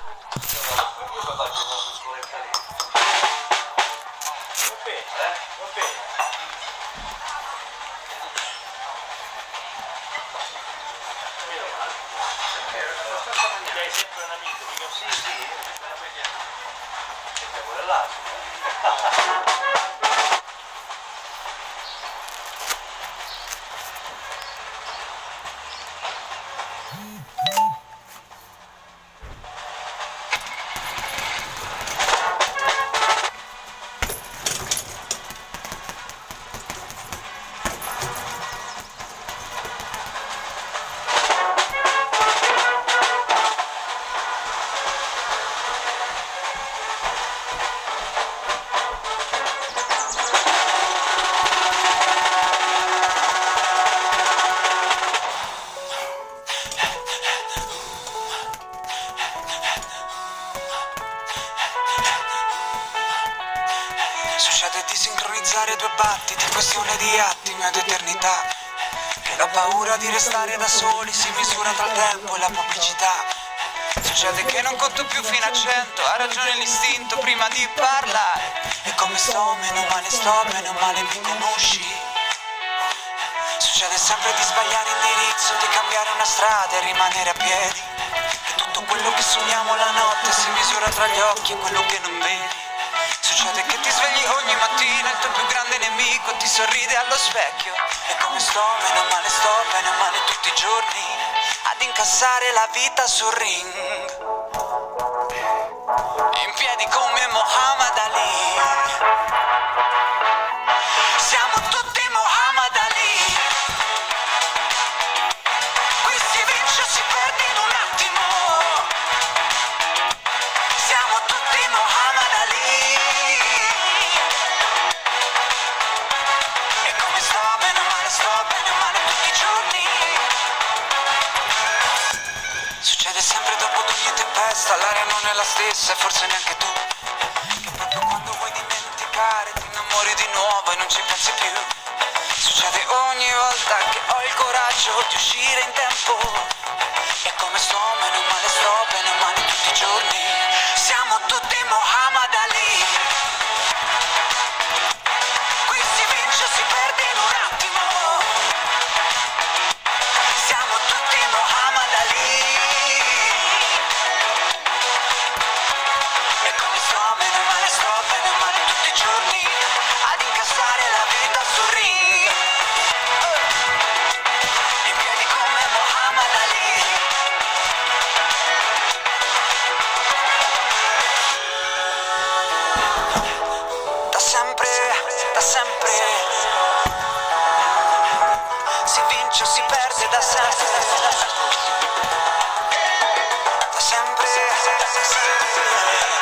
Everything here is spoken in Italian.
Io lo faccio con la piccoletta lì. Va bene, va bene. Meno male. Hai sempre un amico, dico sì, e pure là. Succede di sincronizzare due battiti, questione di attimi ed eternità. E la paura di restare da soli si misura tra il tempo e la pubblicità. Succede che non conto più fino a 100, ha ragione l'istinto prima di parlare. E come sto, meno male mi conosci. Succede sempre di sbagliare indirizzo, di cambiare una strada e rimanere a piedi. E tutto quello che sogniamo la notte si misura tra gli occhi e quello che non vedi. Succede che ti svegli ogni mattina, il tuo più grande nemico ti sorride allo specchio. E come sto, bene o male tutti i giorni, ad incassare la vita sul ring. In piedi come Muhammad Ali. Siamo tutti Muhammad Ali. Qui si vince o si perde in un attimo. Siamo tutti Muhammad Ali. E come sto, bene o male tutti i giorni. Succede sempre dopo ogni tempesta, l'aria non è la stessa e forse neanche tu. Che proprio quando vuoi dimenticare ti innamori di nuovo e non ci pensi più. Succede ogni volta che ho il coraggio di uscire in tempo. E come sto, bene o male tutti i giorni. Siamo tutti Muhammad Ali. Qui si vince o si perde in un attimo. Siamo tutti Muhammad Ali. E come sto, bene o male tutti i giorni, ad incassare la vita sul ring. In piedi come Muhammad Ali. Da sempre, si vince o si perde da sempre. Da sempre.